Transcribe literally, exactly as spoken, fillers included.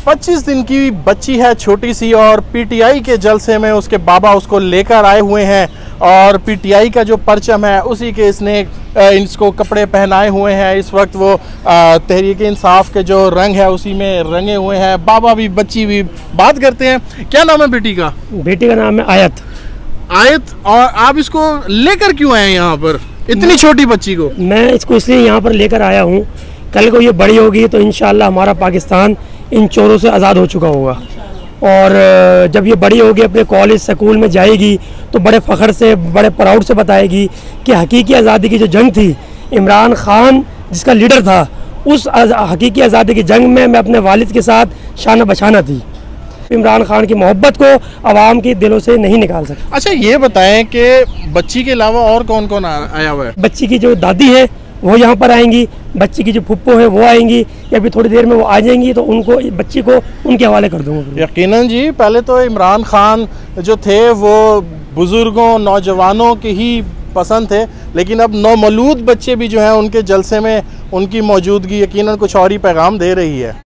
पच्चीस दिन की बच्ची है, छोटी सी, और पीटीआई के जलसे में उसके बाबा उसको लेकर आए हुए हैं और पीटीआई का जो परचम है उसी के इसने इसको कपड़े पहनाए हुए हैं। इस वक्त वो तहरीक इंसाफ के जो रंग है उसी में रंगे हुए हैं। बाबा भी बच्ची भी। बात करते हैं, क्या नाम है बेटी का? बेटी का नाम है आयत। आयत, और आप इसको लेकर क्यों आए यहाँ पर, इतनी छोटी बच्ची को? मैं इसको इसलिए यहाँ पर लेकर आया हूँ, कल को ये बड़ी होगी तो इंशाल्लाह हमारा पाकिस्तान इन चोरों से आज़ाद हो चुका होगा, और जब ये बड़ी होगी अपने कॉलेज स्कूल में जाएगी तो बड़े फ़ख्र से, बड़े प्राउड से बताएगी कि हकीकी आज़ादी की जो जंग थी, इमरान खान जिसका लीडर था, उस हकीकी आज़ादी की जंग में मैं अपने वालिद के साथ शाना बशाना थी। इमरान खान की मोहब्बत को आवाम के दिलों से नहीं निकाल सकते। अच्छा, ये बताएं कि बच्ची के अलावा और कौन कौन आया हुआ है? बच्ची की जो दादी है वो यहाँ पर आएंगी, बच्ची की जो फुप्पो है वो आएंगी, या अभी थोड़ी देर में वो आ जाएंगी, तो उनको, बच्ची को उनके हवाले कर दूँगा। यकीनन जी, पहले तो इमरान खान जो थे वो बुज़ुर्गों, नौजवानों के ही पसंद थे, लेकिन अब नौमौलूद बच्चे भी जो हैं उनके जलसे में उनकी मौजूदगी यकीनन कुछ और ही पैगाम दे रही है।